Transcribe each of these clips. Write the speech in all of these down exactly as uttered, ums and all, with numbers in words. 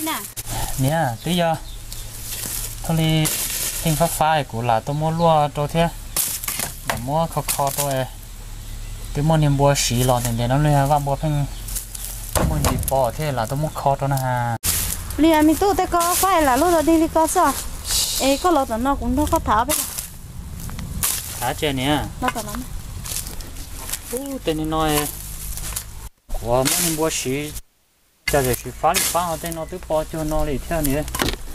nè nè tí giờ thôi đi hình phát phai của là tôi mua lúa cho thế mà mua khó khó tôi tôi mua niềm bùa xí lò nên để nó lên vào bùa phanh mua gì bỏ thế là tôi mua khó cho nó ha liền mình tu tới có phải là lúc đầu đi đi có sao ê có lò nó cũng nó có tháo đấy thả trên nè nó còn lắm u tên nói của mua niềm bùa xí cho để xí phá đi phá họ tên nó tôi bỏ cho nó đi theo nữa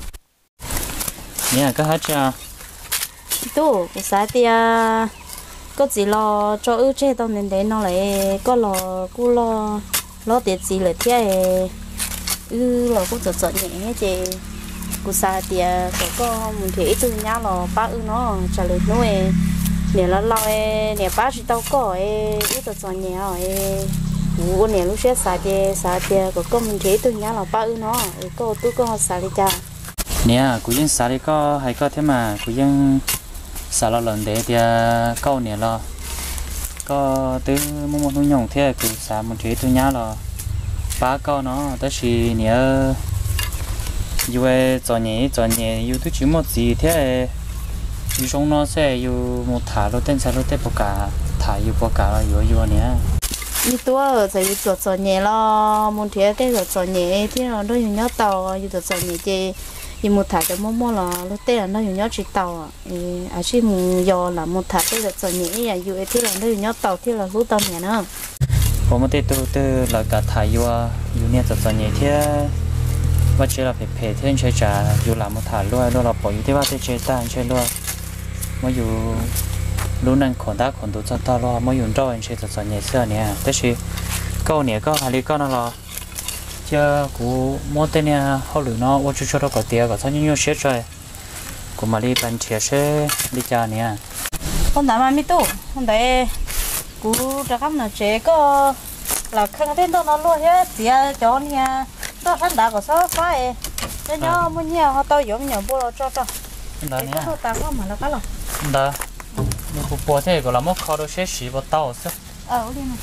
nè cái hết chưa tu cái sao thì có gì lo cho ưu chế tao nên để nó lại có lo cú lo lo tiền gì lại thế ư lo cũng chợt chợt nhẹ chứ cú sao thì có có mình thấy từ nhà lo ba ư nó trả lời nuôi nè là lo nè ba chỉ tao có ư chợt chợt nhẹ rồi cú nè lúc sẽ sao thì sao thì có có mình thấy từ nhà lo ba ư nó có tôi có sao đi cha nè cú yên sao đi có hay có thế mà cú yên sao lo lần để thì câu nè lo có từ một một nhộng thế cú sao mình thấy từ nhà lo ba câu nó tới khi nè yêu cho nhẹ cho nhẹ yêu tôi chỉ một gì thế yêu trong nó sẽ yêu một thả lo tên sao lo tên bọc cả thả yêu bọc cả là yêu yêu nè như tôi giờ yêu cho cho nhẹ lo muốn thế cái rồi cho nhẹ thì nó đôi nhớ tàu yêu cho cho nhẹ chứ yêu một thả cho mua mua là lúc tên là nó yêu nhớ chỉ tàu à à chỉ muốn do là một thả cái rồi cho nhẹ à yêu thì là nó yêu nhớ tàu thì là lúc tàu nhẹ nữa có một tên tôi tôi là cả thả yêu yêu nè cho cho nhẹ thế và chỉ là phải phải thêm chơi trả yêu làm một thả luôn luôn là bỏ yêu thế và thế chơi ta chơi luôn mới yêu luôn năng còn đá còn đủ cho ta lo mới dùng rau anh chơi cho cho nhẹ xưa nè thế thì câu nè câu hai lý câu nó lo chứ cú mua tên nè họ lừa nó ô chú cho nó có tiền có sao như nhau xếp rồi cú mà đi bán chia sẽ đi cha nè không đảm mà mi tu không để cú cho các nó chế có là khăn tên đó nó luôn hết chỉ cho nha đó hắn đã có số phải cho nhau mua nhiều họ tao giống nhiều bố cho cho đó nè có tao có mà là cái lo đó nhưng cú bỏ thế có làm một kho đồ sẽ xí vào tàu sao ờ đi này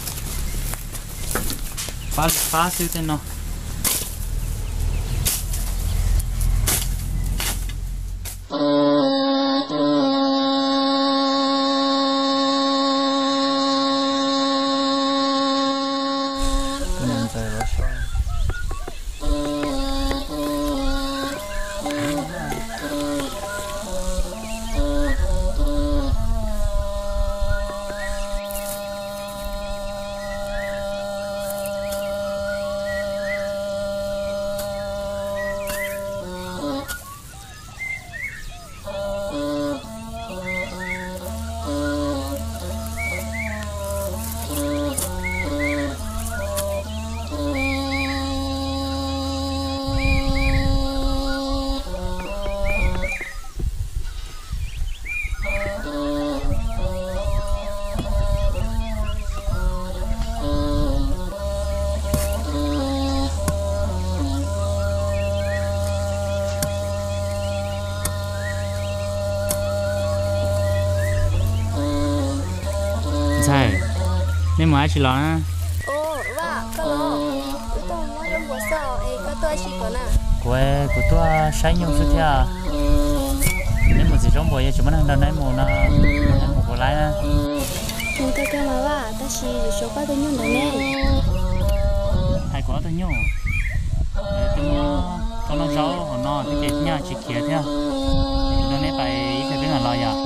phá phá siêu tên nó sai nên mà ai chỉ lo á ô và có lo tôi nói trong bộ sao ấy có tôi chỉ có nè của của tôi sáng nhung suốt thế nên một gì trong bộ chỉ muốn ăn đâu đấy một nó một bộ lái á nhưng tôi kêu mà va ta chỉ số ba tôi nhung đấy nè hay quá tôi nhung tôi nhung tôi nó giấu họ nó cái cái nhà chỉ kia thế nó nên phải phải biết là lo ya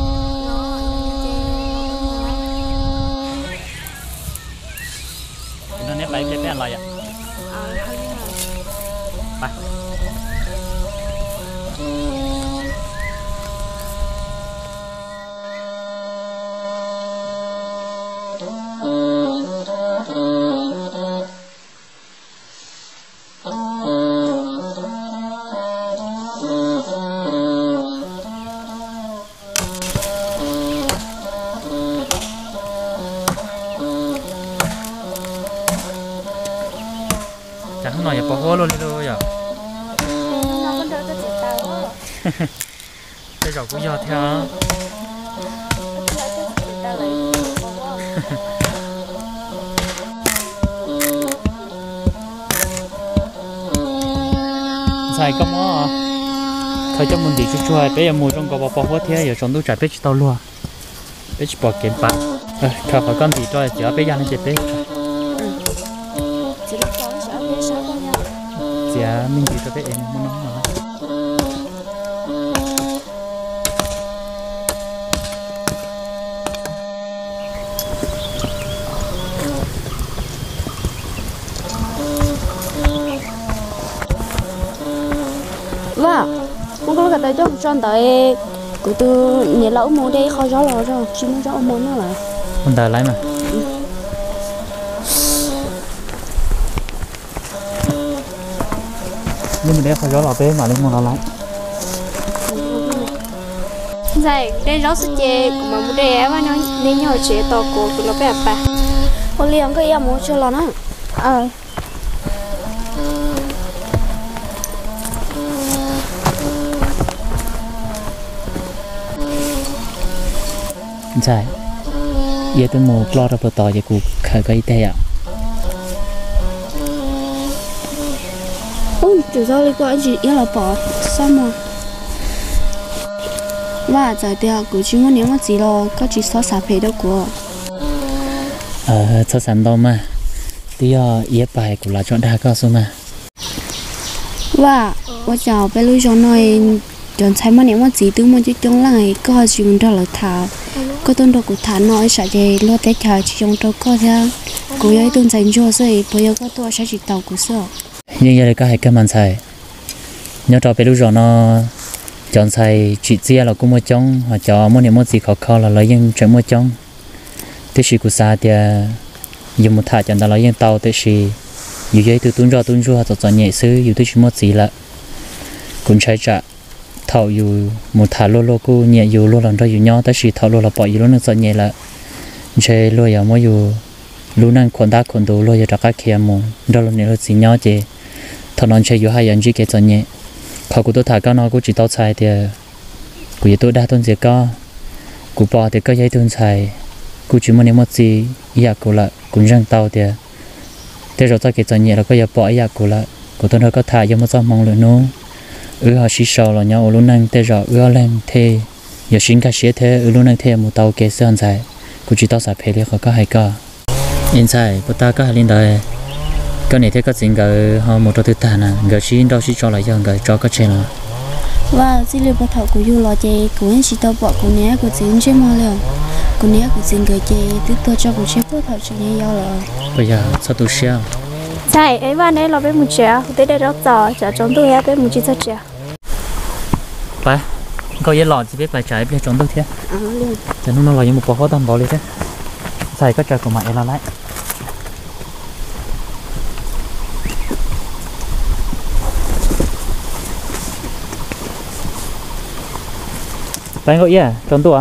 nó nên phải biết là lo yaไปจังหน่อยอย่าปะโหลเลยเลยอ่ะbây giờ cũng do theo xài có mỏ thời cho mình đi chút chút bây giờ mua trong có bao bao thế giờ trong tôi trả bé chỉ tao luôn bé chỉ bỏ kiếm bạc khá phải con thì cho chỉ ở bé ăn chết bé chỉ mình chỉ cho bé em muốn nó mà vâng không có cái tới cho chọn tới của tôi nhà lão mua đây khó gió lò rồi chỉ muốn gió muốn nó là con đào lấy mà nhưng mà đây khó gió lò bé mà lên mua nó lấy Vậy, đây rõ sự chế của mà mua đây mà nó nên nhỏ chế to của của nó bé bà con liền cái em mua cho lò nó ờ sai giờ tôi mua lo ra bờ tỏi giờ cụ khởi cái tay à ôi chủ sao lại có gì yêu là bỏ sao mà và giờ thì cụ chỉ muốn nếu mà gì lo có chỉ so sánh về đâu của ờ so sánh đâu mà tí giờ yếp bài của là chọn đa cao số mà và tôi chào bé lui cho nói chọn sai mà nếu mà gì từ muốn chỉ trong lại có chỉ muốn đó là thảo có tôn đồ của thảo nói sẽ về lo tết thảo chỉ trong đâu có theo cụ ấy tôn dành cho rồi bây giờ có tôi sẽ chỉ tàu của sợ nhưng giờ có hai cái màn xài nhớ cho bé lúc rồi nó chọn xài chỉ chia là cũng một trong hoặc cho muốn niệm một gì khó khó là lấy những chuyện một trong thế thì của xa thì dùng một thả chọn đó lấy những tàu thế thì dù vậy từ tuôn ra tuôn ra cho chọn nhẹ xứ dù tôi chỉ một gì là cũng trái trả thầu dù một thả lô lô cô nhẹ dù lô lần đó dù nhau tới thì thầu lô là bỏ dù lô nó chọn nhẹ là chơi lô giờ mới dù lô năng quần đá quần đồ lô giờ đặt các kia mù đó là nếu gì nhau chứ thằng non chơi dù hai anh chỉ cái chọn nhẹ họ của tôi thả cao nó cũng chỉ tao xài thì của tôi đa tuần gì có của bỏ thì có giấy tuần xài của chỉ muốn nếu một gì ý của là cũng răng tao thì thế rồi ta cái chọn nhẹ là có giờ bỏ ý của là của tôi nó có thả cho một sao mong lượng nó ừ họ xí sầu là nhau luôn năng thế rồi ừ lên thế giờ xin cả xí thế ừ luôn năng thế một tàu kế sơn dài của chỉ tao xài phê thì họ có hay có in sai của ta có hai linh đời cái này thế có chuyện cái họ một trò thứ ta nè cái xin đâu xin cho lại cho cái cho cái chuyện là và chỉ liệu bắt đầu của du lo chơi của anh chỉ tao bỏ của nhé của chuyện chơi mà liệu của nhé của chuyện cái chơi tiếp tôi cho của chơi bắt đầu chơi nhau rồi bây giờ sao tôi xem Vậy, ấy bạn ấy là bé một trẻ tới đây rất giỏi chả trong tôi hết bé một chiếc trẻ ba có gì lọt chỉ biết phải trái biết trốn tôi thế à luôn cho nó là những một bộ khó tâm bỏ đi thế xài có trái của mày là lại bạn gọi gì à trốn tôi à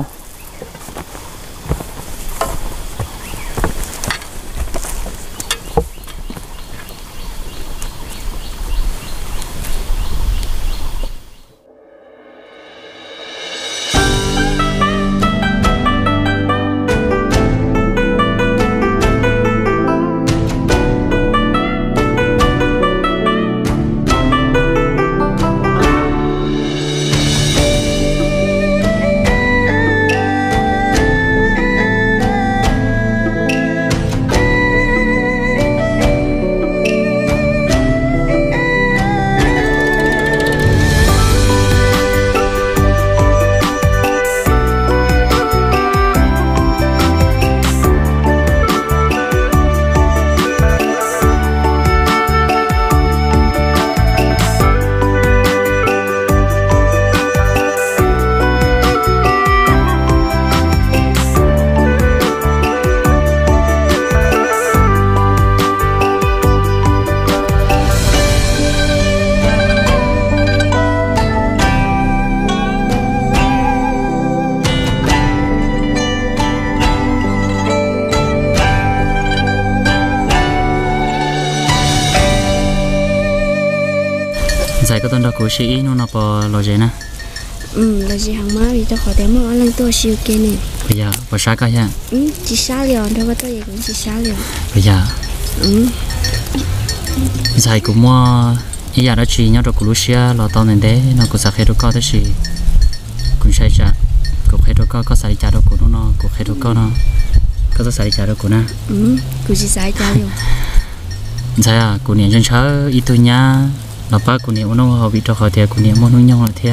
giải cái tuần đó của chị nó nó bỏ lo gì nè ừ là gì hàng má vì cho khỏi để mà lần tôi siêu kia này bây giờ bỏ sát cái nha ừ chỉ xá liền thôi tôi cũng chỉ xá liền bây giờ ừ giải của mua giờ đó chỉ nhớ được cú lúa xia lò to nên đấy nó cũng sẽ khai được co đó chỉ cũng sai chả cũng khai được co có sai chả được cú nó nó cũng khai được co nó có có sai chả được cú na ừ cú chỉ sai chả rồi sai à cú niệm chân chớ ít tuổi nhá nó ba cú niệm nó họ bị cho họ thì cú niệm muốn nuôi nhau là thế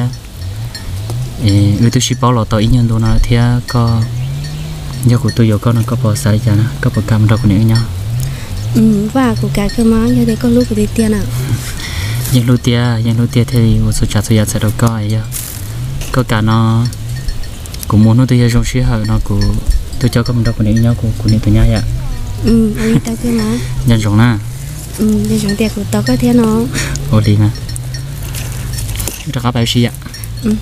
ừ tôi chỉ bảo lò to ít nhân đồ nào thế có nhớ của tôi giờ có nó có bỏ sai chả nó có bỏ cam đâu cú niệm nhau ừ và của cả cơ má như thế có lúc của đi tiền à những lúc tia những lúc tia thì một số chặt số giờ sẽ đâu có ấy có cả nó cũng muốn nó tôi trong suy hở nó cũng tôi cho các mình đâu còn nhau của của những tụi nhau vậy ừ anh ta cơ má nhân giống na ừ nhân giống tiệc của tao có thế nó ô đi mà cho các bạn suy ạ ừ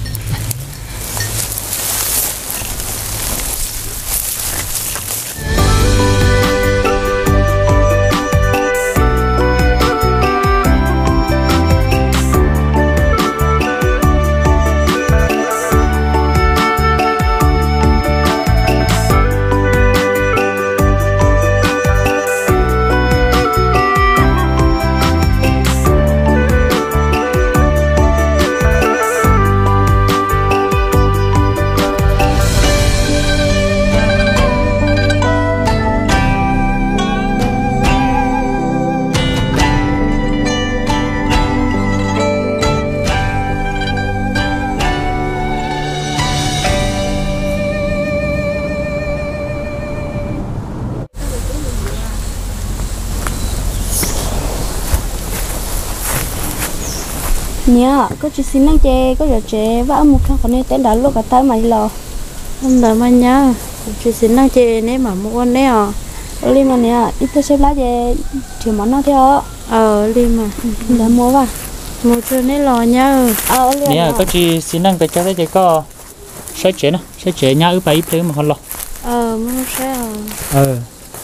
nhớ có chỉ xin năng chè có giờ chè và một khang còn nên tên đã lúc cả tay mày lò không đợi mà nhá chỉ xin năng chè nếu mà mua con đấy à li mà nè ít tôi xếp lá chè chỉ món nó theo ờ li mà đã mua vào mua cho nên lò nhá ờ li nè có chỉ xin năng tại cho đấy chỉ có sấy chế nè sấy chế nhá ướp bảy thứ mà họ lò ờ mua sẽ ờ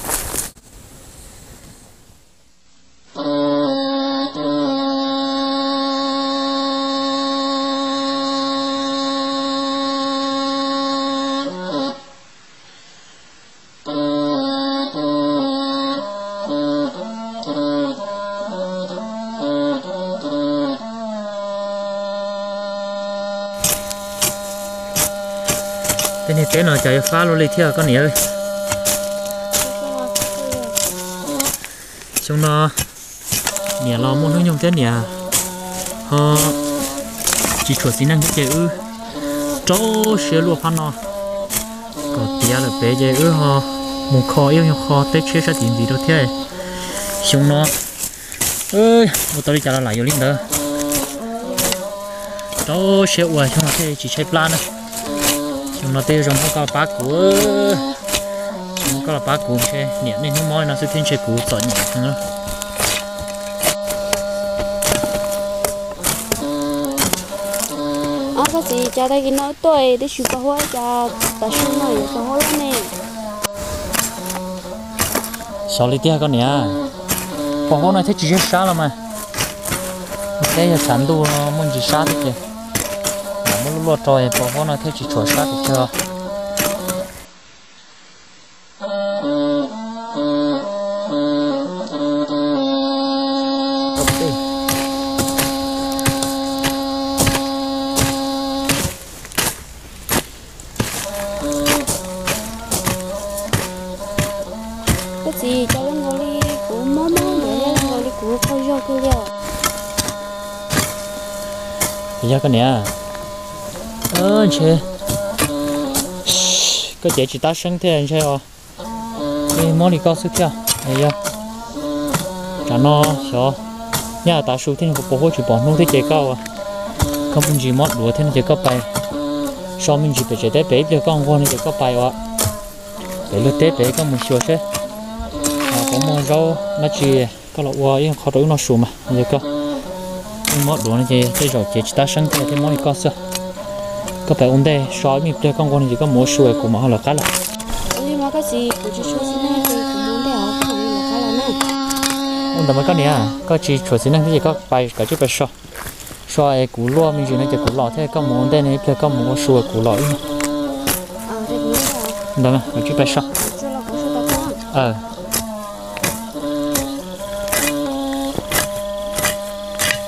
cái này cái nào chạy phá luôn đi theo con nhỉ ơi chúng nó nhỉ lo muốn hướng nhung thế nhỉ họ chỉ chuột xin năng cái chơi ư chỗ xe lúa phan nó còn tia là bé chơi ư họ một kho yêu nhau kho tết chơi sao tiền gì đâu thế chúng nó ơi một tao đi trả lại vô linh đó chỗ xe uầy chúng nó thế chỉ chơi plan thôi chúng nó tiêu trong có bát của chúng có là bát của xe nhẹ nên nó mỏi nó sẽ thiên xe của tận nhẹ nữa ờ cái gì cha đây cái nói tôi để chụp hoa cha ta chụp này cho hoa này sáu lít tia con nhỉ bỏ hoa này thấy chỉ sát là mà cái là sản đu muốn chỉ sát được kìa muốn lúa trôi bỏ hoa này thấy chỉ chuột sát được chưa gì cho lên ngồi đi của mó mó để lên ngồi đi của coi vô cứ liều giờ con nhỉ ơ chị cái chị chỉ ta sinh thế anh chơi à cái món này có sức chưa này giờ cả nó cho nhà ta số thế này có bao nhiêu bỏ nông thế chơi cao à không muốn gì món đùa thế này chơi cao bay sau mình chỉ phải chơi té bé được con con này chơi cao bay à để lúc té bé có một số chứ có một rau nó chỉ có loại hoa yên khó đối nó sù mà giờ có món đùa này chơi chơi rồi chỉ ta sinh thế cái món này có sao có phải ổn đây so với mình con con chỉ có một số của mà là cá là nhưng mà cái gì của chú chú xin này thì cũng muốn để ở không là cái là này ổn tầm cái này à có chỉ chuột xin này thì có bài cả chút bài so so ấy củ lúa mình chỉ nói chỉ củ lọ thế có một ổn đây này thì có một số củ lọ ờ thì đúng rồi đó mà cả chút bài so cho là có số ta con ờ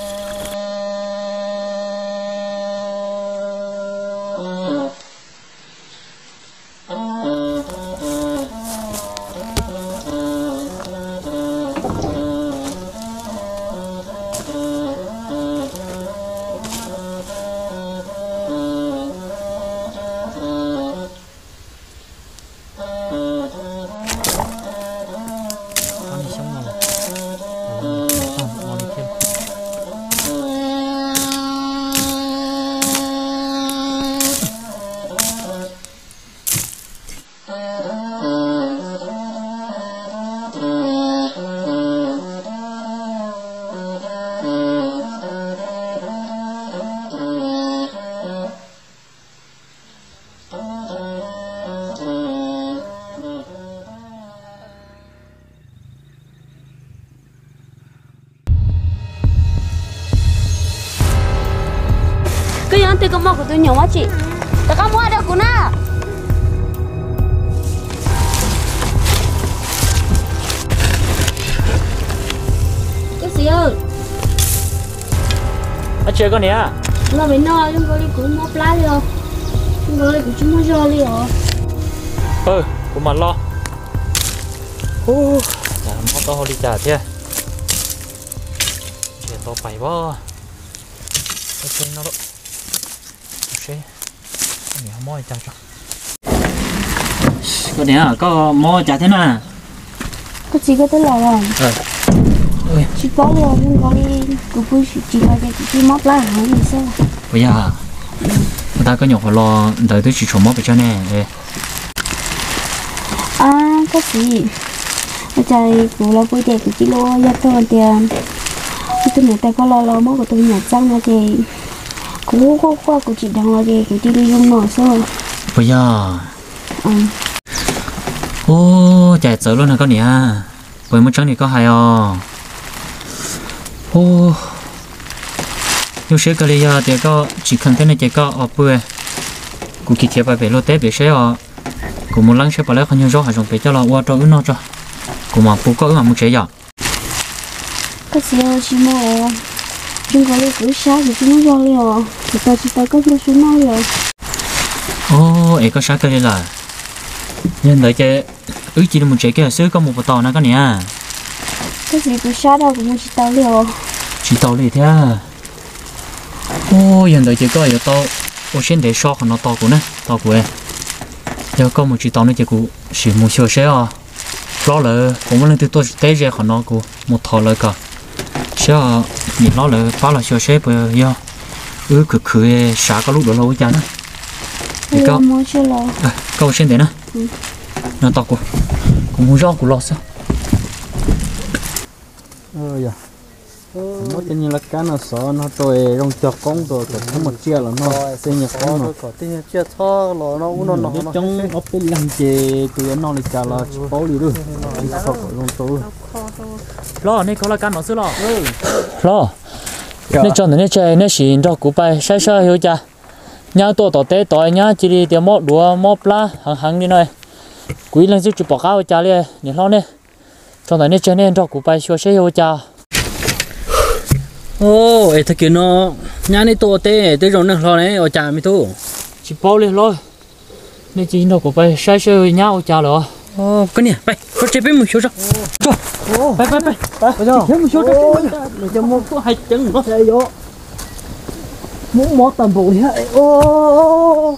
thì có mua của tôi nhiều quá chị. Tao có mua được của nào. Cái gì ơi? à chơi con này à Nó bị no, chúng tôi đi cũng mua lá đi không? Chúng tôi đi cũng chúng mua rau đi rồi. ừ của mà lo ô chả mất to đi chả thế chơi to phải bó cái chân nó đó chơi này không mò chả cho con này à có mò chả thế nào Có chỉ có tới là rồi. ờ ơi Chị có luôn, nhưng có đi cũng vui chị là cái chị móp lá hả gì sao? bây giờ người ta có nhọc phải lo đợi tới chỉ số mò phải cho nè đây À, có gì? Ở đây cũng là vui đẹp của chị luôn, gia thôi tiền. Tôi nhớ tay có lo lo móp của tôi nhặt răng là thì cũng có qua của chị đang là cái của chị đi dùng nổi sao? bây giờ Ừ. ô chạy tới luôn là con này à với một trắng này có hay à ô nếu sẽ cái này thì có chỉ cần thế này chỉ có ở bữa cũng kịp thời về lô tết về sẽ à cũng một lần sẽ bảo lại không nhiều rõ hay dùng về cho là qua cho nó cho cũng mà phụ có mà muốn chế giờ Có gì đâu chị mua chúng có đi cứ sáng thì chúng nó lo liền thì ta chỉ ta có nó xuống nó rồi. ô ấy có sao cái này là nhưng đợi chơi ứ chỉ là một chế cái xứ có một bộ tàu nó có nè à Có gì cứ sáng đâu cũng chỉ tao liền. chỉ tàu này thế à ô hiện tại chỉ có ở tàu ô xin để so nó tàu của nó tàu của em giờ có một chỉ tàu nó chỉ của sử một số xe à lo là cũng muốn lên từ tôi tế ra khỏi nó của một thọ lợi cả xe nhìn nó là phá là số xe bây giờ ứ cực khử xả có lúc đó lâu chán á thì có Mua chưa lo. à có xin để nó nó tàu của cũng muốn rõ của lo sao ờ dạ nó tên như là cá nó sợ nó rồi trong chọc con rồi còn có một chia là nó tên như con nó có tên chia thọ là nó nó nó nó trong ốp bên lăng chè từ nó lại cả là bao đi được thì sao có trong tối lo này có là căn nó xứ lo lo nên cho nên chơi nên xin cho cụ bài sai sai hiểu chưa nhau tổ tổ tế tổ nhá chỉ đi tiêu mót đũa mót lá hàng hàng đi này quý lần chụp bỏ cao cha liền để lo nè cho nên chơi nên cho cụ bài xua xe hiểu chưa ô ấy thật kia nó nhà này tổ tế tới rồi nó lo này ở nhà mi thu chỉ bao liền rồi nên chỉ cho cụ bài sai sai nhau cha rồi ô cái này bay có chơi bên một số sao bay bay bay bây giờ thêm một số sao để cho một số hai chân có thể vô muốn mót tầm bộ thế ô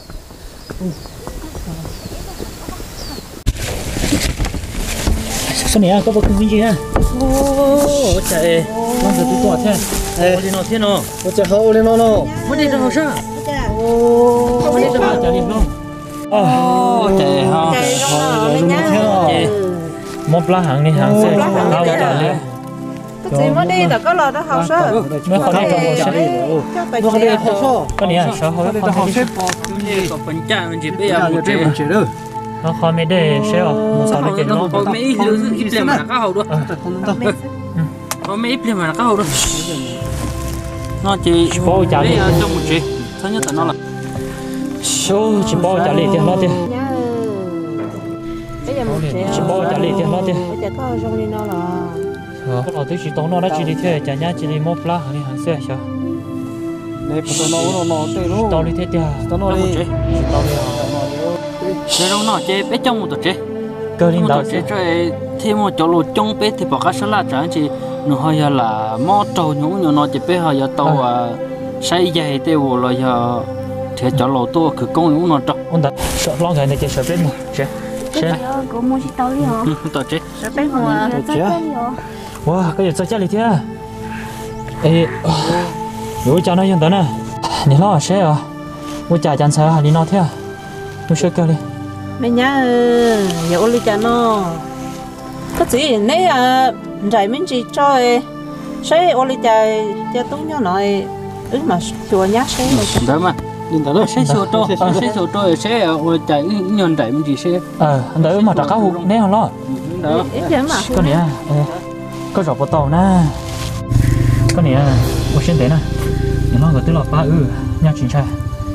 sao này có bao nhiêu gì ha ô trời nó giờ tôi to thế có gì nó thế nó có chơi hậu lên nó nó có đi đâu sao ô có đi đâu trời đi nó ô trời ha trời một lá hàng đi hàng xe lao trời đi chị mới đi là có lò đó học sơ mới khỏi đi trong một xe nó không đi học sơ cái này sao hỏi nó học xếp có phần cha mình chỉ bây giờ một một chế được nó khỏi mấy đề xe à một sao để nó có mấy ít ít lên mà các hậu đó có mấy ít lên mà các hậu đó nó chỉ bao trả bây đi giờ trong một chế thứ nhất là nó là số chỉ bao trả đi tiền nó tiền bây giờ một chế chỉ bao trả đi tiền nó tiền bây giờ có trong đi nó là có đầu tư chỉ tốn nó đã chỉ đi thuê trả nhá chỉ đi một lá hàng đi hàng xe sao này bắt đầu nó nó tê nó tao đi thuê tiền tao nó đi tao đi chế đâu nó chế bé trong một tổ chế cơ linh một đạo tổ chế chơi thêm một chỗ lô trong bé thì bỏ các salad chẳng chỉ nó hơi là mò trâu nhúng nhúng nó chỉ bé hơi là tàu à xây dày tiêu rồi giờ thì chỗ lô to cứ công nhúng nó trâu ông đã sợ lo người này chỉ sợ biết một chế chế Có mua chỉ tao liền. tổ chế sẽ bé hoa wow cái gì sao chết đi thế ê rồi cho nó hiện tại nè nhìn nó xe à tôi trả chăn xe đi nó thế tôi sẽ cơ đi mẹ nhá giờ đi cho nó có gì nãy à giải mình chỉ cho sẽ ô đi chạy cho tung nhau nói ứng mà chùa nhát sẽ đó mà nhìn thấy đó sẽ số to sẽ số to sẽ ở chạy nhon chạy mình chỉ sẽ ờ anh đợi mà trả cá hụt nè hả lo đó ít chứ mà con này à có rổ vào tàu nè con này à một xin thế nè nhìn nó gọi tới là ba ư nhau chính sai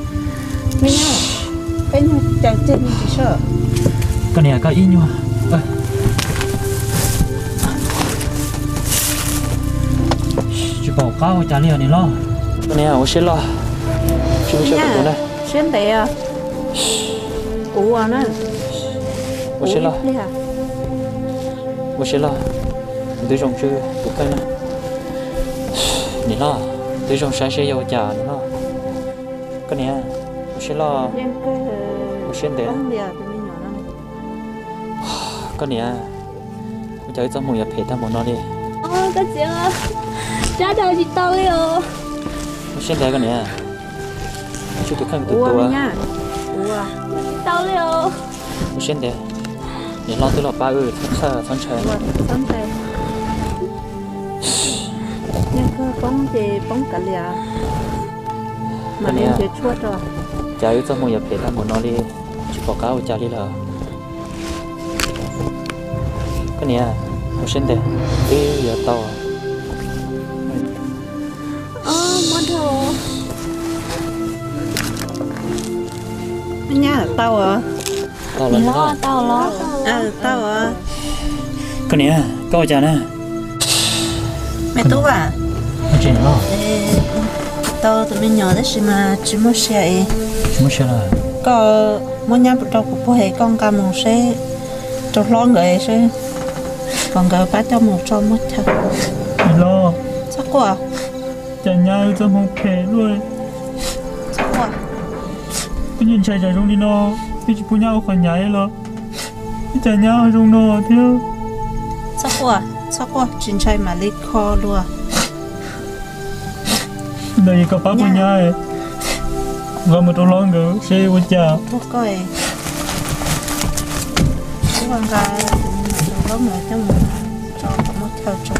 mấy nhá cái nhá chào trên chỉ sợ cái này có ý nhưng mà chỉ bảo cao trả liền này lo cái này ở xin lo chỉ biết sao được này xuyên tệ à cũ à nè ở xin lo ở xin lo tôi dùng chưa được cái này này lo tôi dùng sáng sẽ vô trả này lo cái này ở xin lo ở xin tệ cái này bây giờ trong một nhà phê ta muốn nói đi ôi cái gì à cha đâu chị tao đi ờ xin tệ cái này chú tôi không tự ủa tua nha ủa tao đi ờ xin tệ để lo tôi là ba ơi thật sao thật trời xong rồi nhưng cơ bóng thì bóng cả lìa mà nên chơi chuột rồi cháu trong một nhà phê ta muốn nói đi chú bỏ cáo cháu đi là cái này à một xin tệ cái giờ tao ờ mất rồi nha tao à tao là lo nó tao lo ờ tao à cái này à câu trả nè mẹ tú à cái chuyện đó tao tụi mình nhỏ đấy xí mà chỉ muốn xe chúng sẽ là có muốn nhắm trong cuộc bố hệ con cả một xe trong lo người xe còn gỡ bắt cho một cho một thật lo chắc quá chả nhau cho một phê luôn chắc quá cái nhìn chạy chạy trong đi nó cái chỉ phụ nhau khỏi nhảy lo cái chả nhau trong nó thiếu chắc quá chắc quá chính chạy mà đi kho luôn đây có bác phụ nhảy và một trâu lon nữa xe của cha thuốc coi cái con gà nó mở cho một cho một theo chục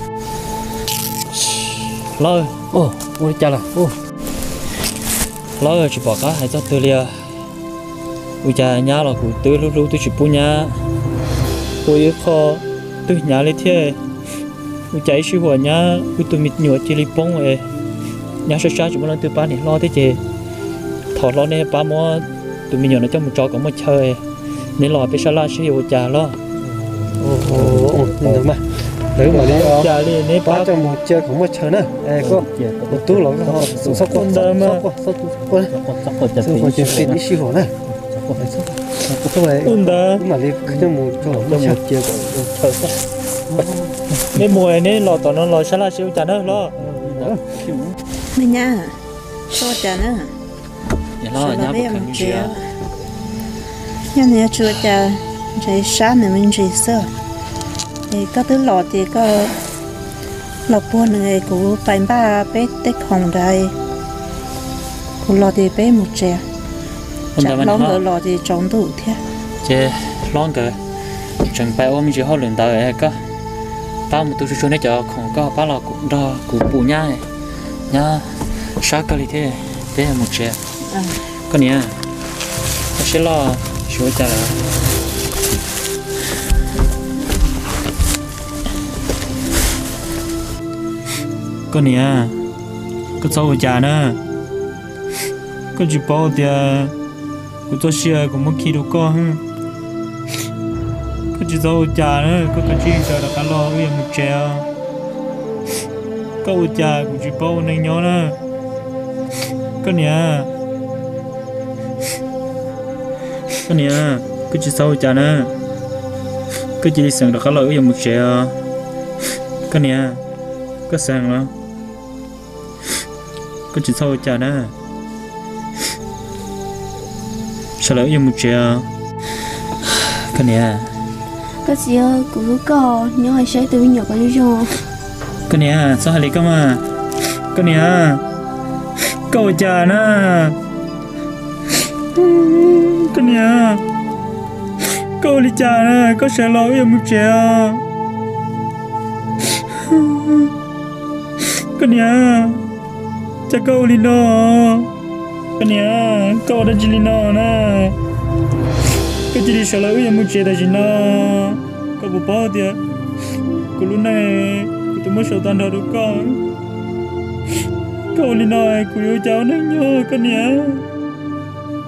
lo ô ôi cha là ô lo chỉ bỏ cá hay cho tôi lia ôi cha nhá là cũng tôi lúc lúc tôi chỉ phụ nhá ôi kho tôi nhá lấy thế ôi chạy suy hòa nhá ôi tôi mít nhựa chỉ lấy bông ấy nhá sao sao chỉ muốn tôi bán này lo thế chứ thọ lo này ba mỏ tụi mình nhớ nó cho một trò có một chơi nên lo bị sao la sẽ hiểu trà lo ồ ồ được mà đấy mà đi trà đi nên ba ba cho một chơi cũng một chơi nữa ê có một tú lẩu họ sốt sốt con đơm mà sốt con sốt con chơi phết đi xíu nữa không phải unda mà đi cho một cho một chơi chơi nên mùa nên lo tao nó lo sao la sẽ hiểu trà nữa lo mình nha cho chả nữa lo nhá một cái gì à nhà này chưa chả chạy sáng này mình chỉ sợ thì có thứ lọt thì có lọt buồn này của bánh ba bé tết hồng đây của lọt thì bé một chè chả lon ở lọt thì trống đủ thế chè lon cái chẳng phải ôm chỉ họ luyện tạo ấy có tao một tôi cho nó cho không có bao là cũng đo cũng bù nhá nhá sao cái thế thế một chè con nhá ta sẽ lo số trả con nhá có số trả nữa có chỉ bảo thì có cho xe có một kilo con có chỉ số trả nữa có cái gì cho là cả lo với một chè có trả cũng chỉ bảo nên nhớ nữa con nhá cái này cứ chỉ sau chả nè cứ chỉ đi sang được cái lỗi một trẻ cái này cứ sang đó cứ chỉ sau chả nè sao lỗi một trẻ cái này cái gì cũng có nhớ hay sẽ từ nhỏ có gì cái này sao hay lấy cái mà cái này câu chả nè cái này câu đi chả nè có sẽ lỗi em một trẻ cái này chả câu đi nó cái này câu đã chỉ đi nó nè cái chỉ đi sẽ lỗi em một trẻ đã chỉ nó câu bộ bao thì câu lúc này tôi mới sợ tan đầu được con câu đi nó cô yêu cháu nó nhớ cái này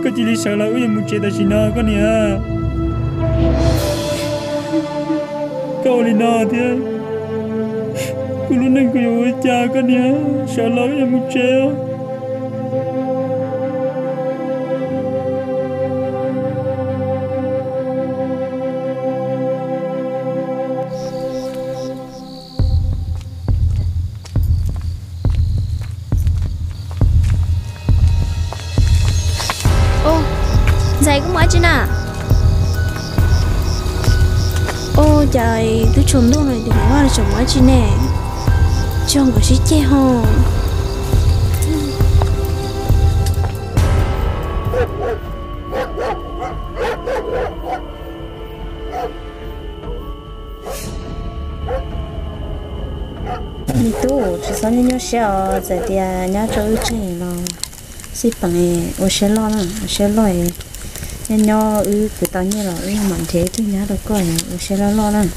có chỉ đi sợ là ui một chế ta chỉ nó có nè câu đi nó thì cô luôn nên cô yêu cha có nè sợ là ui một chế dạy cũng mới chứ nè. Ô trời, tôi trốn đâu này đừng qua là chồng mới chứ nè. Chồng của chị chê hò. mi tu chỉ sao nhau xeo tại thì nhau cho ước chơi nó xí bằng ô xe lo nè xe lo nên nhau ư cứ tao như là ư mặn thế chứ nhau đâu coi ô xe lo lo nè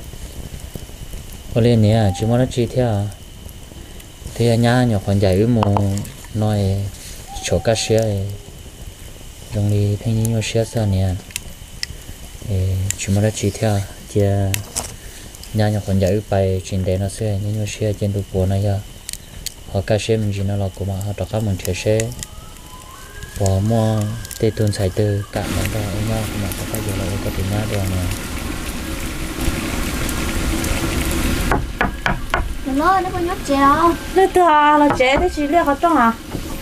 có lên nè chỉ muốn nó chi theo thì nhà nhỏ còn dài ư mù nói chỗ cá xe dùng đi thấy như nhau xe sao nè chỉ muốn nó chi theo thì nhà nhỏ còn dài ư bài chuyện đấy nó sẽ như nhau xe trên đục bùa này giờ họ cá xe mình chỉ nó là của mà họ đặt các mình thiệt xe bỏ mua tê tuần xài từ cả món đó ở nhau mà có cái gì là có tiền nhà được nè Nó nó có nhóc trẻ đâu? nó từ à là trẻ thế chỉ liệu họ trong à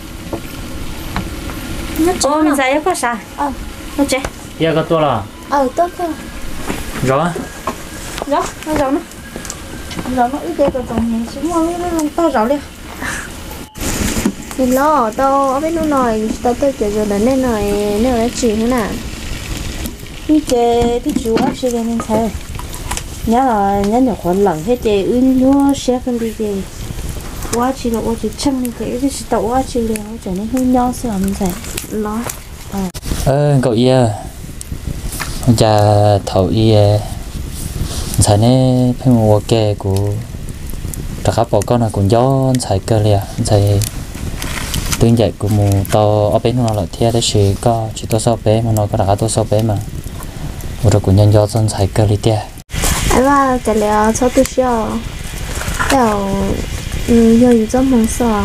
Nhóc trẻ ô mình dạy có sao ờ nó trẻ giờ có tua là ờ tốt cơ rõ rõ nó rõ nó rõ nó ít đây còn còn nhẹ xuống nó nó to rõ liền thì lo tao ở bênนู้น nói tao tôi chơi rồi nên nói nếu là chỉ thế nào đi chơi đi chú á chơi nên thế nhớ là nhớ nhỏ còn lẳng hết chơi ươn nhớ xe phân đi chơi quá chỉ là quá chỉ chăng đi chơi thì tao quá chỉ liền cho nên hơi nhỏ xíu mình phải lo ơ cậu ia ông cha thầu ia xài này phải mua kê của tất cả bọn con là cũng gió xài cơ liền xài tương dạy của mù to ở bên nó là theo đấy chỉ có chỉ to sau bé mà nó có đã to sau bé mà một rồi cũng nhân do dân xài cơ li tia ai ba cái là cho tôi xíu tao giờอยู่trong mong sao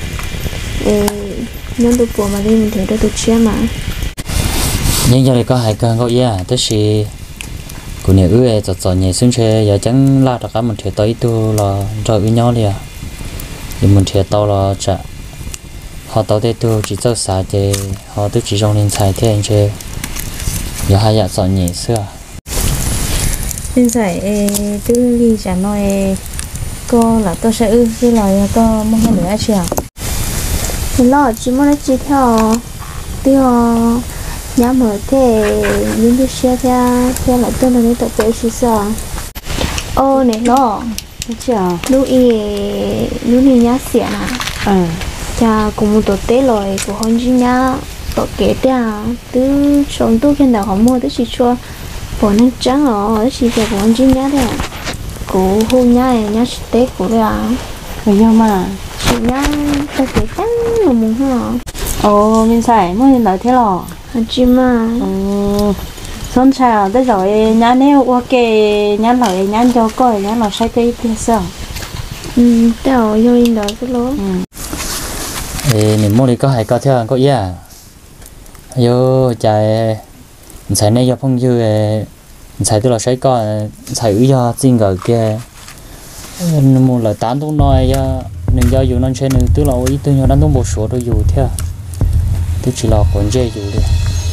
nhân tôi buồn mà đi mình thấy tôi chia mà nhưng giờ này có hai cơn gọi ya tức là của nhiều ư cho cho nhẹ xuống xe giờ chẳng la tất cả mình thiệt tới tu là rồi với nhau liền thì mình thiệt to là chả họ tao đây tu chỉ cho xả thì họ tu chỉ trong nên xài thế anh chơi giờ hai giờ chọn nhẹ xưa nên giải cứ đi trả nói cô là tôi sẽ ư cái lời tôi mong hơn nữa chị ạ thì lo chỉ muốn chỉ theo tiêu nhà mở thế những cái xe theo theo lại tôi là những tập thể sự sao ô này lo chị ạ lúc ý lúc này nhá xịn à ờ cha cùng một tổ tế rồi của hôn chính nhá tổ kế ta từ trong tu hiện đại họ mua tới chỉ cho bỏ năng trắng ở chỉ cho hôn chính nhá thế của hôn nhá nhá tế của đấy à phải không mà chỉ nhá ta kế trắng là muốn hả ồ mình xài mới hiện đại thế lò hả chị mà ừ xong chào tới rồi nhá nếu ok nhá lời nhá cho coi nhá là sai cái thế sao ừ tao vô hiện đại cái lố thì mình mua đi có hai có theo có ý à vô chạy xài này do phong dư xài tôi là sấy co xài ứ do xin gờ kia mua là tám tôi nói nên do dù non trên nữa tức là ý tôi nhớ đánh tôi một số tôi dù theo tôi chỉ là còn dễ dù đi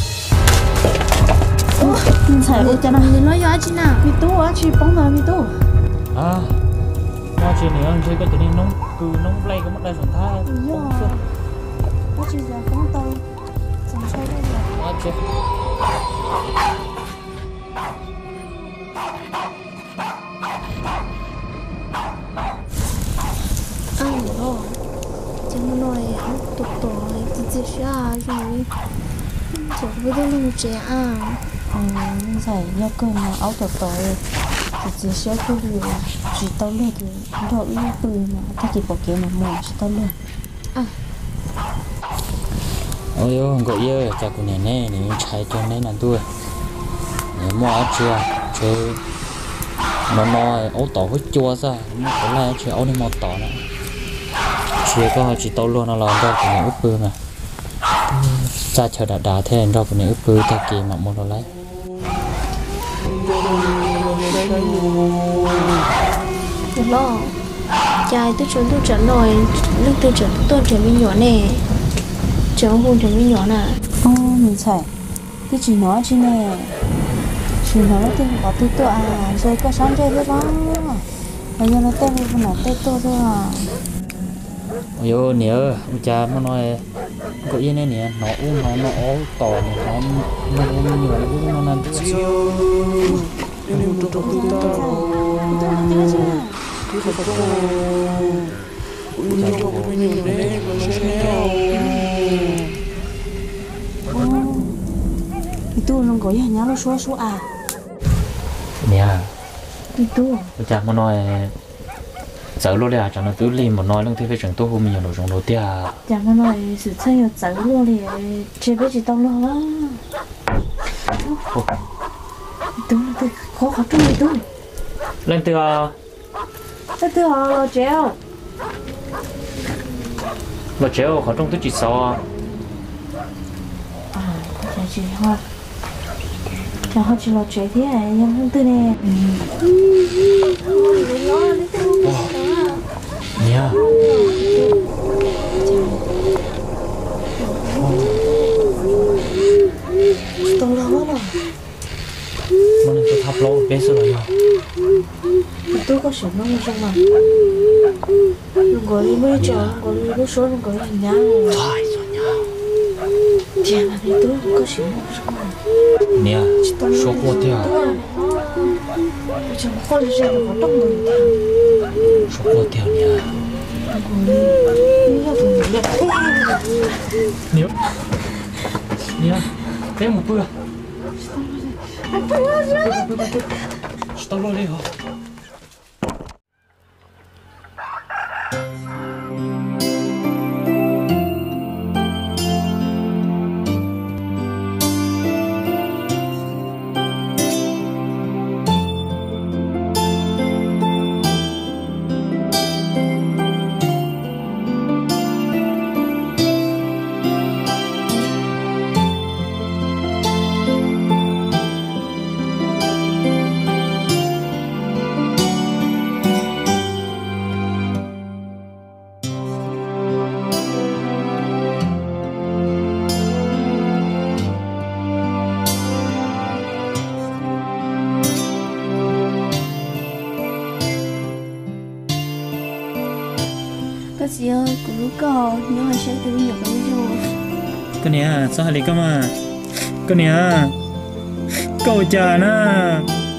mình xài ô cho nó thì nói gió chị nào mi tu á chị bóng rồi mi tu à nó chỉ nếu anh chơi cái tình nông cứ nông play có mất đại sản thai không có chị giờ không tôi chẳng chơi đây rồi ok ai rồi chẳng nói học tục tuổi thì chỉ sẽ rồi chẳng với tôi luôn trẻ à ừ mình xài nhau cơn mà áo tập tội thì chỉ sẽ cứ điều chỉ tao lên thì đội yêu từ mà ta chỉ có kiếm một mỏ chỉ tao lên à ôi yo gọi yo cha của nè nè nè chạy cho nên là tôi nè mua áo chưa chơi nó nó áo tỏ hết chua sao nó có là chơi áo này màu tỏ này chia có chỉ tao luôn nó làm ra của nè ướp bơ mà cha chờ đã đã thế ra của nè ướp bơ ta kỳ mà mua nó lấy được lo trai tôi chuẩn tôi chuẩn rồi lúc tôi chuẩn tôi chuẩn bị nhỏ nè chuẩn hôn chuẩn bị nhỏ nè ô mình chạy tôi chỉ nói chứ nè chỉ nói là tôi có tôi tôi à rồi có sáng chơi với nó bây giờ nó tên mình là tên tôi thôi à ôi nè ông cha mà nói gọi yên này nè nó uống nó nó áo tỏ nè nó nó nó nhiều nó nó nó tôi nó có nhà nhà nó xóa xóa à nè tôi ông cha mà nói sợ luôn đấy cho nó cứ lên một nói luôn thì phải chẳng tôi hôm mình nhiều trong đầu tiên à chẳng có nói sự chơi ở sợ luôn thì chơi với chị tao lo đó tôi tôi khó khó trong người tôi lên từ tôi tôi họ treo mà chéo khó trong tôi chỉ sao à chả chỉ họ chả họ chỉ lo chơi thế này nhưng không tư nè nha tao lo quá rồi mà nên tôi thắp lâu bé rồi à tôi có sửa nó không xong mà gọi mới chờ gọi mới số nó gọi nhà thôi rồi nha thì là thì tôi có sửa nó xong mà nè số qua theo chẳng có gì ra được trong người số qua theo nè nếu nè bé một bữa Stop lo đi hả? cái gì ơi cũng lúc có nhưng mà sẽ từ nhiều cái rồi Cái này sao lại cái mà cái này câu chờ nó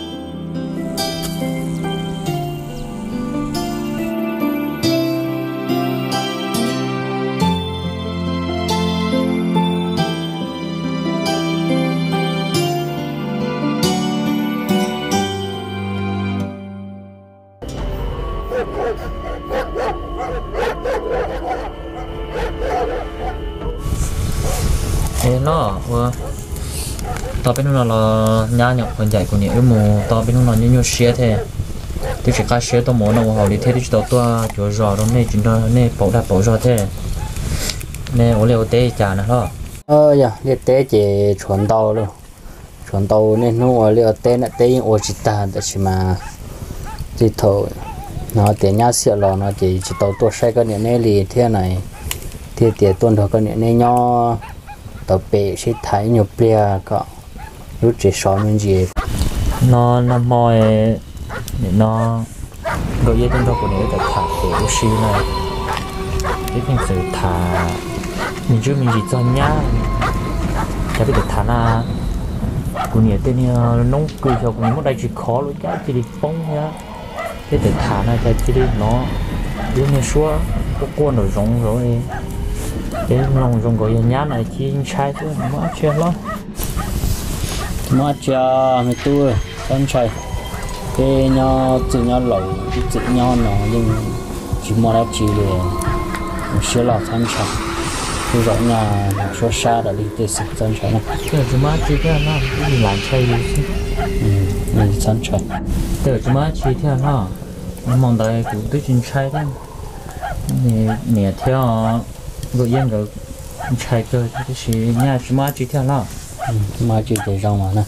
thế nó tao biết nó là nhà nhọc phần dạy của những mù tao biết nó như như xe thế thì chỉ cái xe tao muốn nó họ đi thế thì tao tua chỗ rõ đó này chúng ta này bảo đã bảo rõ thế này ở liệu té chả nữa đó ờ dạ liệt té chỉ chuẩn tàu luôn chuẩn tàu nên nó ở liệu té là té ở chỉ ta để chỉ mà chỉ thôi nó té nhà xe lò nó chỉ chỉ tàu tua xe cái này lì thế này thì té tuần thôi cái này nhỏ tàu bể sẽ thấy nhiều bia cả lúc chỉ sáu mươi gì nó nằm mỏi nó rồi dây trên đó của nó phải thả để oxy này cái phần sự thả mình chưa mình chỉ cho nhá cái việc thả na của nó tên nông cười cho của nó đây chỉ khó lối cái chỉ đi bông nhá cái để thả này cái chỉ đi nó lúc này xua có con rồi rong rồi cái lòng rong của nhá này chỉ sai thôi nó chưa lắm nó cho mấy tôi con trai cái nhỏ chữ nhỏ lẩu cái chữ nhỏ nó nhưng chỉ mua ra chỉ để một số là tham gia cứ gọi nhà số xa đã đi tới sân chân trái này từ chúng ta chỉ theo nó mình làm chơi đi chứ mình chân trái từ chúng ta chỉ theo nó nó mong đợi cũng tới chuyện chơi đấy nè nè theo người dân rồi chơi cơ cái gì nhà chúng ta chỉ theo nó mà chỉ để rong mà nè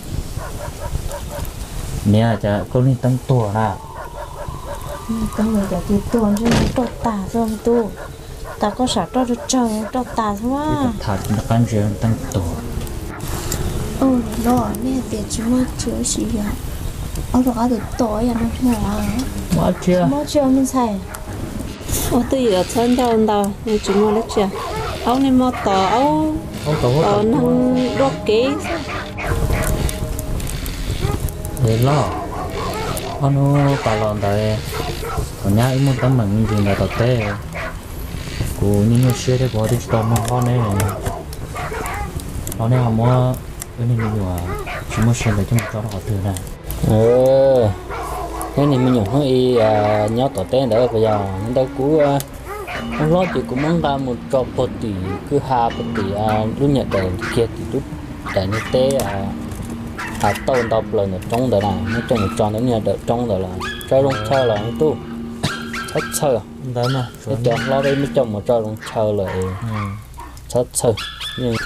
nè chả có nên tăng tuổi nào con người đã tiền tuần cho nó trộn tả rồi tu ta có sợ cho được trâu trộn tả thôi á thật là con chuyện tăng tuổi ừ đó nè tiền chúng nó chữa gì vậy ở đó được tối à nó mỏ mất chưa mất chưa mình xài ô tôi giờ chân cho ông đâu nên chúng nó lấy chưa ông nên mua tàu ông tàu năng đốt kế để lo ông nó bà lòn tại còn nhà em muốn tấm bằng gì là tập té của những người xe đấy có đi tàu mà con này con này họ mua cái này nhiều à chỉ mua xe để cho một cho nó có từ này ừ thế này mình dùng hơi y nhớ tỏ tên đỡ bây giờ nó đâu cú ông lo thì cũng mong ra một trò bột tỷ cứ hà bột tỷ lúc nhận đời kia thì lúc để như thế à tàu đọc lời nó trong đời này nó trong một tròn nó nhận đời trong đời là cho luôn chờ là nó tu thất chờ đấy mà cái chọn lo đây mới trồng một cho luôn chờ lại thất chờ nhưng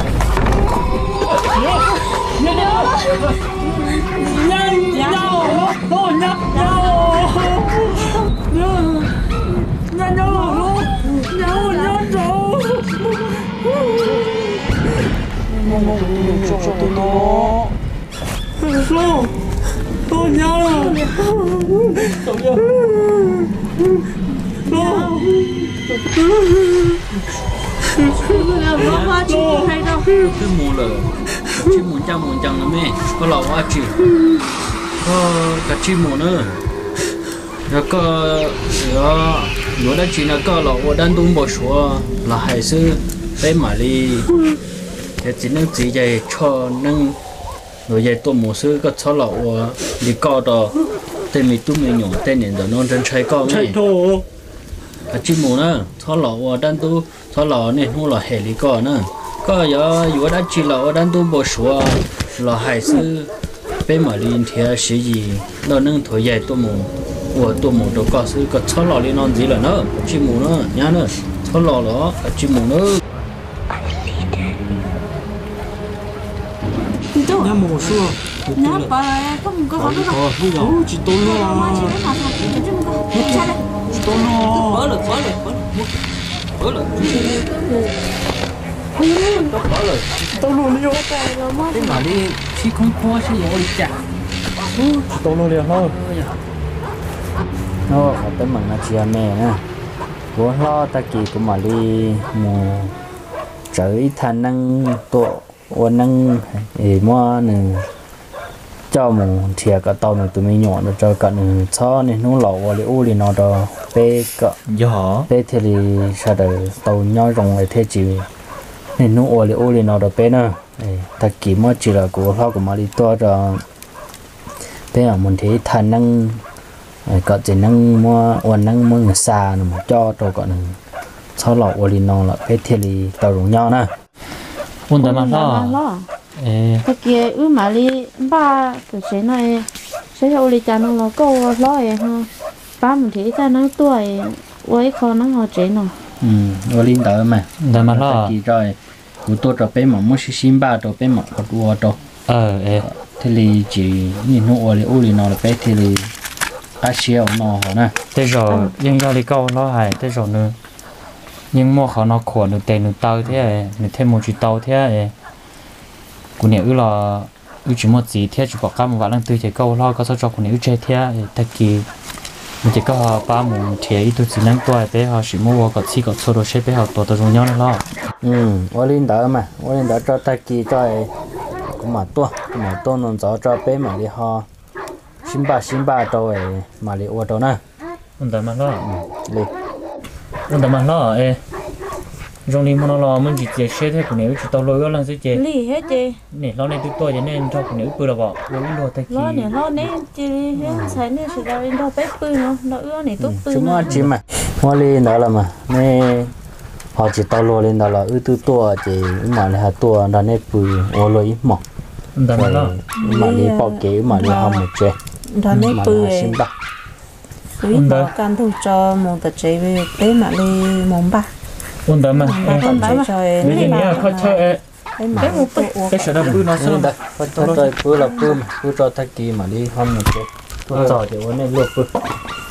cứ mua lờ chỉ muốn chăng muốn chăng là mẹ có lẩu quá chị có cả chi mua nữa rồi có rồi nó đã chỉ là có lẩu đang tung bỏ số là hay sư bé mà đi thì chỉ能chỉ dạy cho nâng rồi dạy tôi một sư có cho lẩu đi co đó tên mình tụi mình nhổ tên này đó nó chân chơi co này cả chi mua nữa cho lẩu đang tu cho lẩu này không là hệ lý co nữa có giờ vừa đã chỉ là đang tu bổ số là hay sư bé mà liên thì sẽ gì nó nâng thổi dạy tôi muốn của tôi muốn đâu có sư có cho lọ liên non gì là nữa chỉ muốn nữa nhá nữa cho lọ đó chỉ muốn nữa nhá mồ xưa nhá bà không có không có không chỉ tôi lo chỉ tôi lo bớt được bớt được bớt được tao luôn đi vô cái mà đi khi không qua sẽ có đi chả tao luôn liền thôi nó phải tới bằng là chị mẹ nè bố lo ta kỳ của mà đi mù trời thành năng tổ ôn năng để mua nè cho mù thiệt cả tàu này tụi mình nhỏ được cho cả nè cho nên nó lẩu và liệu thì nó đó bê cả gió bê thì sao đời tàu nhỏ rồng lại thế chỉ nên nó ôn liệu thì nó đó bê nữa ta kỳ mua chỉ là của lo của mà đi to rồi bê ở mình thấy thành năng có chỉ năng mua ôn năng mua người xa mà cho rồi còn sau lọ ôn thì nó là bê thì tàu rồng nhỏ nè ôn tới mà lo cái kia ư mà đi ba cái chế này chế cho đi cha nó là câu lo ấy ha ba mình thấy cha nó tuổi với con nó họ chế nó ừ ôn linh tới mà tới mà lo kỳ rồi của tôi cho bé mà muốn xin ba cho bé mà có đua cho ờ ê thì chỉ nhìn nó ôn thì ôn thì nó là bé thì cá xíu nó hả nè thế rồi nhưng do đi câu lo hay thế rồi nữa nhưng mà họ nó khổ được tiền được tàu thế này thêm một chút tàu thế của nhà ư là ư chỉ một gì thế chỉ bảo các một vài lần từ chỉ câu lo có sao cho của nhà ư chơi thế tại kỳ mình chỉ có ba một thế ít tôi chỉ năng tuổi bé họ chỉ mua có chỉ có số đồ xe bé họ tổ tổ nhau nữa lo ừ ôn linh tới mà ôn linh tới cho ta kỳ cho cũng mà tua mà tua nó gió cho bé mà đi họ xin ba xin ba rồi mà đi ô tô nè ôn tới mà lo đi ôn tới mà lo ê trong này mà nó lo mình chỉ chơi xe thế của nếu chỉ tao lôi cái lần sẽ chơi lì hết chị nè lo này tôi tôi cho nên cho của nếu bự là bỏ lo lo tay lo nè lo nè chị sai nè sẽ ra đến đâu bé bự nó nó ưa này tốt bự chúng nó chỉ mà hoa ly nữa là mà nè họ chỉ tao lùa lên đó là ư tư tua chỉ mà là tua đó nên bự ô lôi mỏ đầm đó mà đi bao kế mà đi hầm một chế đó nên bự xin bạc bự mà can thu cho một tờ chế về tế mà đi mong ba ôn đầm mà con chế cho vì thế này khó chơi cái mà cái sở đâu bự nó sao đây có chơi bự là bự bự cho thắc kỳ mà đi hầm một chế tôi cho thìวันนี้ลูกบ